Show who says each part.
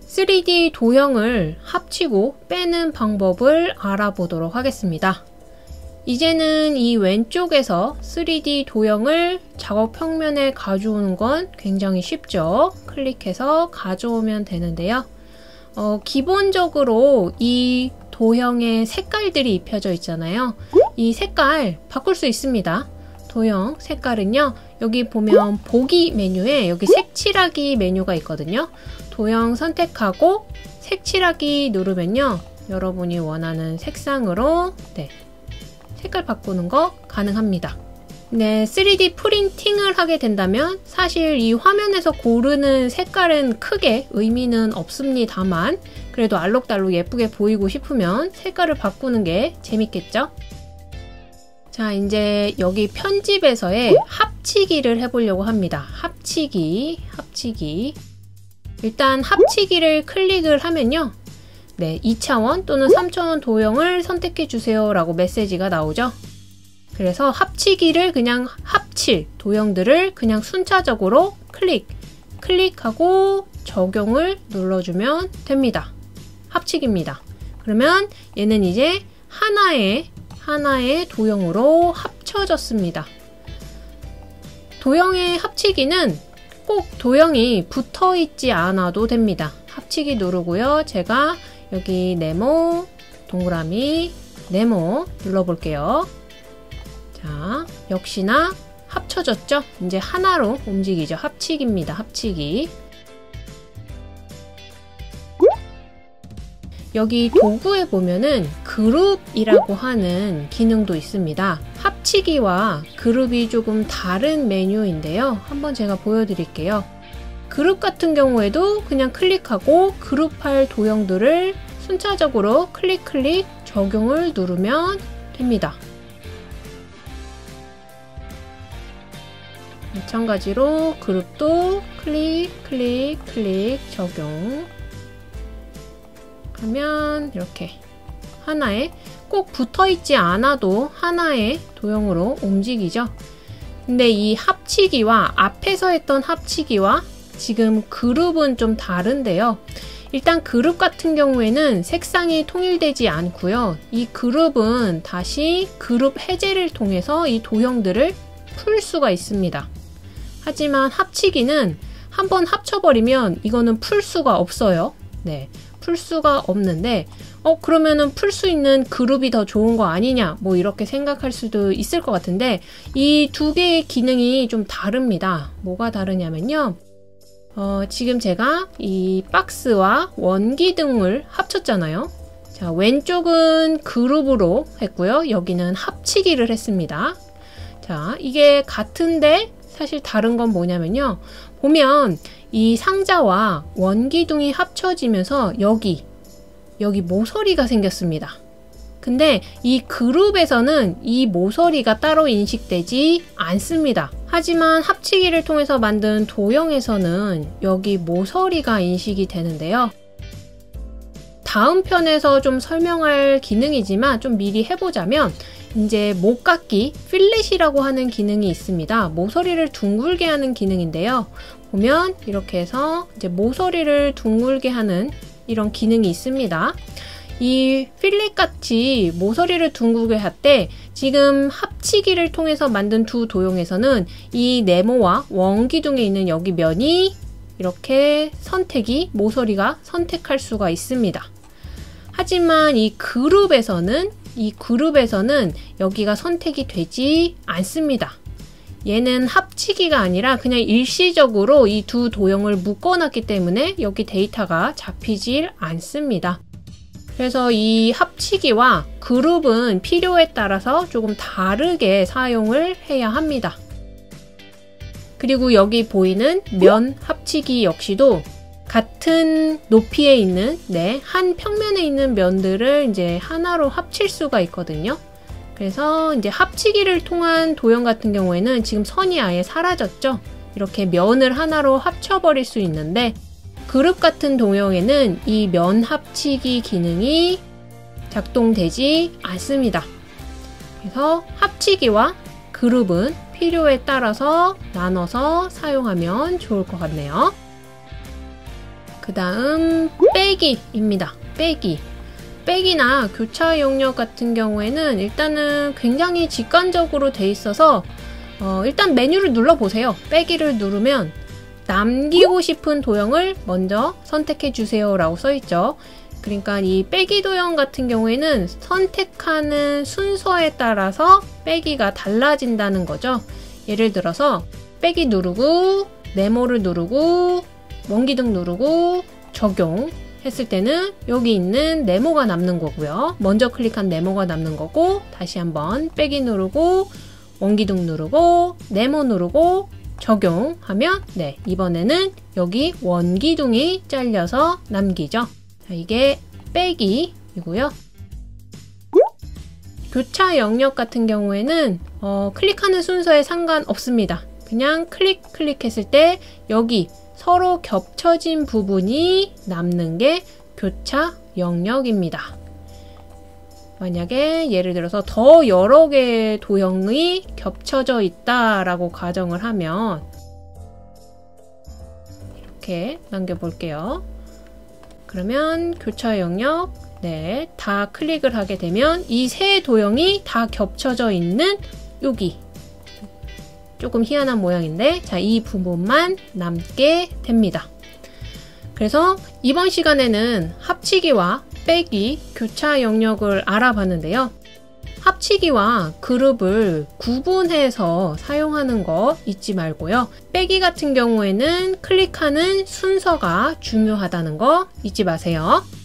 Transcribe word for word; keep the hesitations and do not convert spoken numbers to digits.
Speaker 1: 쓰리디 도형을 합치고 빼는 방법을 알아보도록 하겠습니다. 이제는 이 왼쪽에서 쓰리디 도형을 작업 평면에 가져오는 건 굉장히 쉽죠. 클릭해서 가져오면 되는데요. 어, 기본적으로 이 도형의 색깔들이 입혀져 있잖아요. 이 색깔 바꿀 수 있습니다. 도형 색깔은요, 여기 보면 보기 메뉴에 여기 색칠하기 메뉴가 있거든요. 도형 선택하고 색칠하기 누르면요, 여러분이 원하는 색상으로 네, 색깔 바꾸는 거 가능합니다. 네, 쓰리디 프린팅을 하게 된다면 사실 이 화면에서 고르는 색깔은 크게 의미는 없습니다만, 그래도 알록달록 예쁘게 보이고 싶으면 색깔을 바꾸는 게 재밌겠죠? 자, 이제 여기 편집에서의 합치기를 해보려고 합니다. 합치기, 합치기. 일단 합치기를 클릭을 하면요, 네, 이 차원 또는 삼 차원 도형을 선택해 주세요 라고 메시지가 나오죠. 그래서 합치기를 그냥 합칠 도형들을 그냥 순차적으로 클릭, 클릭하고 적용을 눌러주면 됩니다. 합치기입니다. 그러면 얘는 이제 하나의 하나의 도형으로 합쳐졌습니다. 도형의 합치기는 꼭 도형이 붙어 있지 않아도 됩니다. 합치기 누르고요. 제가 여기 네모, 동그라미, 네모 눌러볼게요. 자, 역시나 합쳐졌죠? 이제 하나로 움직이죠. 합치기입니다. 합치기. 여기 도구에 보면은 그룹이라고 하는 기능도 있습니다. 합치기와 그룹이 조금 다른 메뉴인데요. 한번 제가 보여드릴게요. 그룹 같은 경우에도 그냥 클릭하고 그룹할 도형들을 순차적으로 클릭 클릭 적용을 누르면 됩니다. 마찬가지로 그룹도 클릭 클릭 클릭 적용 하면 이렇게 하나에 꼭 붙어있지 않아도 하나의 도형으로 움직이죠. 근데 이 합치기와 앞에서 했던 합치기와 지금 그룹은 좀 다른데요. 일단 그룹 같은 경우에는 색상이 통일되지 않고요. 이 그룹은 다시 그룹 해제를 통해서 이 도형들을 풀 수가 있습니다. 하지만 합치기는 한번 합쳐버리면 이거는 풀 수가 없어요. 네, 풀 수가 없는데 어 그러면은 풀 수 있는 그룹이 더 좋은 거 아니냐, 뭐 이렇게 생각할 수도 있을 것 같은데 이 두 개의 기능이 좀 다릅니다. 뭐가 다르냐면요, 어, 지금 제가 이 박스와 원기둥을 합쳤잖아요. 자, 왼쪽은 그룹으로 했고요. 여기는 합치기를 했습니다. 자, 이게 같은데 사실 다른 건 뭐냐면요, 보면 이 상자와 원기둥이 합쳐지면서 여기 여기 모서리가 생겼습니다. 근데 이 그룹에서는 이 모서리가 따로 인식되지 않습니다. 하지만 합치기를 통해서 만든 도형에서는 여기 모서리가 인식이 되는데요. 다음 편에서 좀 설명할 기능이지만 좀 미리 해보자면, 이제 목깎기, 필렛이라고 하는 기능이 있습니다. 모서리를 둥글게 하는 기능인데요. 보면 이렇게 해서 이제 모서리를 둥글게 하는 이런 기능이 있습니다. 이 필렛 같이 모서리를 둥글게 할 때 지금 합치기를 통해서 만든 두 도형에서는 이 네모와 원기둥에 있는 여기 면이 이렇게 선택이, 모서리가 선택할 수가 있습니다. 하지만 이 그룹에서는 이 그룹에서는 여기가 선택이 되지 않습니다. 얘는 합치기가 아니라 그냥 일시적으로 이 두 도형을 묶어놨기 때문에 여기 데이터가 잡히질 않습니다. 그래서 이 합치기와 그룹은 필요에 따라서 조금 다르게 사용을 해야 합니다. 그리고 여기 보이는 면 합치기 역시도 같은 높이에 있는, 네, 한 평면에 있는 면들을 이제 하나로 합칠 수가 있거든요. 그래서 이제 합치기를 통한 도형 같은 경우에는 지금 선이 아예 사라졌죠. 이렇게 면을 하나로 합쳐버릴 수 있는데, 그룹 같은 도형에는 이 면 합치기 기능이 작동되지 않습니다. 그래서 합치기와 그룹은 필요에 따라서 나눠서 사용하면 좋을 것 같네요. 그 다음 빼기입니다. 빼기. 빼기나 교차 영역 같은 경우에는 일단은 굉장히 직관적으로 돼 있어서 어, 일단 메뉴를 눌러보세요. 빼기를 누르면 남기고 싶은 도형을 먼저 선택해 주세요 라고 써있죠. 그러니까 이 빼기 도형 같은 경우에는 선택하는 순서에 따라서 빼기가 달라진다는 거죠. 예를 들어서 빼기 누르고 네모를 누르고 원기둥 누르고 적용 했을 때는 여기 있는 네모가 남는 거고요. 먼저 클릭한 네모가 남는 거고, 다시 한번 빼기 누르고 원기둥 누르고 네모 누르고 적용하면 네, 이번에는 여기 원기둥이 잘려서 남기죠. 자, 이게 빼기이고요. 교차 영역 같은 경우에는 어, 클릭하는 순서에 상관없습니다. 그냥 클릭 클릭했을 때 여기 서로 겹쳐진 부분이 남는 게 교차 영역입니다. 만약에 예를 들어서 더 여러 개의 도형이 겹쳐져 있다라고 가정을 하면 이렇게 남겨볼게요. 그러면 교차 영역, 네, 다 클릭을 하게 되면 이 세 도형이 다 겹쳐져 있는 여기 조금 희한한 모양인데, 자, 이 부분만 남게 됩니다. 그래서 이번 시간에는 합치기와 빼기, 교차 영역을 알아봤는데요. 합치기와 그룹을 구분해서 사용하는 거 잊지 말고요. 빼기 같은 경우에는 클릭하는 순서가 중요하다는 거 잊지 마세요.